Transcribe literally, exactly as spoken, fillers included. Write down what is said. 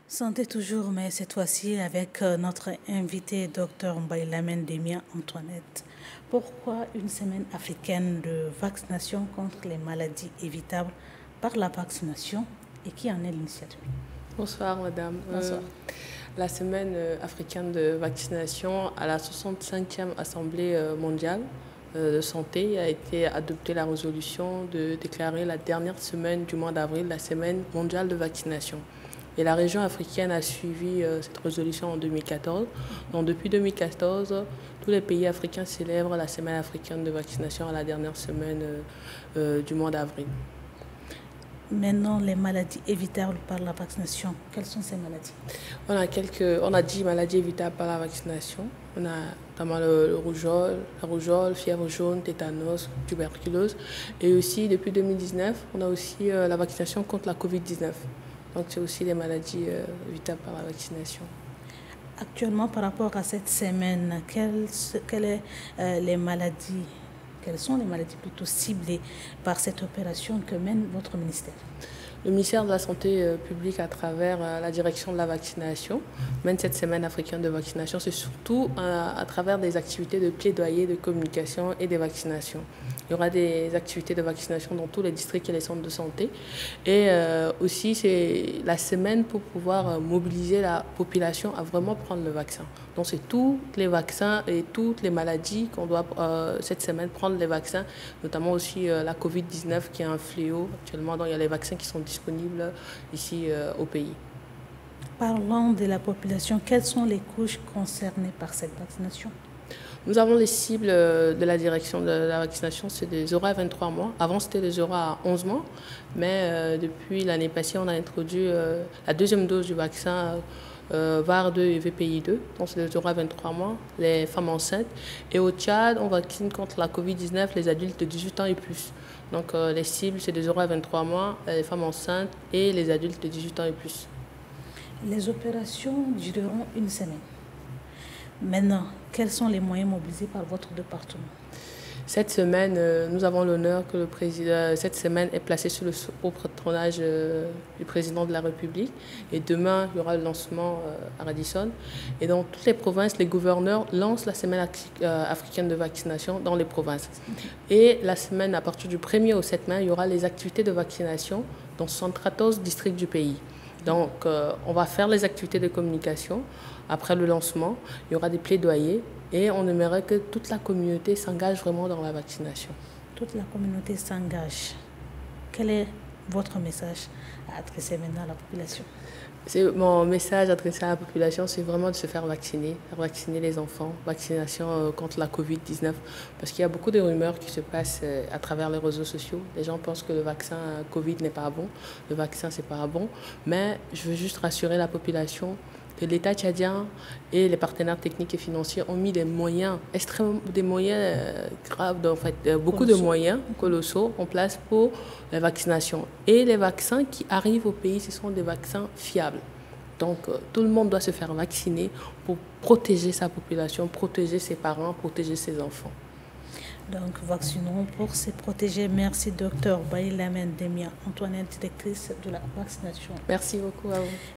Santé toujours, mais cette fois-ci avec euh, notre invité, docteur Mbaye-Lamine Demia Antoinette. Pourquoi une semaine africaine de vaccination contre les maladies évitables par la vaccination et qui en est l'initiative? Bonsoir madame. Bonsoir. Euh, la semaine euh, africaine de vaccination à la soixante-cinquième Assemblée euh, mondiale euh, de santé a été adoptée la résolution de déclarer la dernière semaine du mois d'avril la semaine mondiale de vaccination. Et la région africaine a suivi euh, cette résolution en deux mille quatorze. Donc depuis deux mille quatorze, tous les pays africains célèbrent la semaine africaine de vaccination à la dernière semaine euh, euh, du mois d'avril. Maintenant, les maladies évitables par la vaccination, quelles sont ces maladies? On a, quelques, on a dix maladies évitables par la vaccination. On a notamment le, le rougeole, la rougeole, fièvre jaune, tétanos, tuberculose. Et aussi, depuis deux mille dix-neuf, on a aussi euh, la vaccination contre la covid dix-neuf. Donc, c'est aussi des maladies euh, évitables par la vaccination. Actuellement, par rapport à cette semaine, quelles, quelles, euh, les maladies, quelles sont les maladies plutôt ciblées par cette opération que mène votre ministère? Le ministère de la Santé publique, à travers la direction de la vaccination, mène cette semaine africaine de vaccination. C'est surtout à travers des activités de plaidoyer, de communication et des vaccinations. Il y aura des activités de vaccination dans tous les districts et les centres de santé. Et euh, aussi, c'est la semaine pour pouvoir mobiliser la population à vraiment prendre le vaccin. Donc, c'est tous les vaccins et toutes les maladies qu'on doit, euh, cette semaine, prendre les vaccins, notamment aussi euh, la covid dix-neuf qui est un fléau actuellement. Donc, il y a les vaccins qui sont disponibles ici euh, au pays. Parlons de la population. Quelles sont les couches concernées par cette vaccination? Nous avons les cibles de la direction de la vaccination, c'est des zéro à vingt-trois mois. Avant, c'était des zéro à onze mois, mais euh, depuis l'année passée, on a introduit euh, la deuxième dose du vaccin euh, V A R deux et V P I deux, donc c'est des zéro à vingt-trois mois, les femmes enceintes. Et au Tchad, on vaccine contre la covid dix-neuf les adultes de dix-huit ans et plus. Donc euh, les cibles, c'est des zéro à vingt-trois mois, les femmes enceintes et les adultes de dix-huit ans et plus. Les opérations dureront une semaine. Maintenant, quels sont les moyens mobilisés par votre département? Cette semaine, euh, nous avons l'honneur que le président, cette semaine est placée sous le haut patronage euh, du président de la République. Et demain, il y aura le lancement euh, à Radisson. Et dans toutes les provinces, les gouverneurs lancent la semaine euh, africaine de vaccination dans les provinces. Et la semaine, à partir du premier au sept mai, il y aura les activités de vaccination dans soixante-quatorze districts du pays. Donc, euh, on va faire les activités de communication. Après le lancement, il y aura des plaidoyers et on aimerait que toute la communauté s'engage vraiment dans la vaccination. Toute la communauté s'engage. Quel est votre message à adresser maintenant à la population? Mon message adressé à la population, c'est vraiment de se faire vacciner, faire vacciner les enfants, vaccination contre la covid dix-neuf, parce qu'il y a beaucoup de rumeurs qui se passent à travers les réseaux sociaux. Les gens pensent que le vaccin Covid n'est pas bon, le vaccin c'est pas bon, mais je veux juste rassurer la population que l'État tchadien et les partenaires techniques et financiers ont mis des moyens, extrêmement, des moyens graves, en fait, beaucoup de moyens colossaux en place pour la vaccination. Et les vaccins qui arrivent au pays, ce sont des vaccins fiables. Donc, tout le monde doit se faire vacciner pour protéger sa population, protéger ses parents, protéger ses enfants. Donc, vaccinons pour se protéger. Merci, docteur Mbaye-Lamine Demia Antoinette, directrice de la vaccination. Merci beaucoup à vous.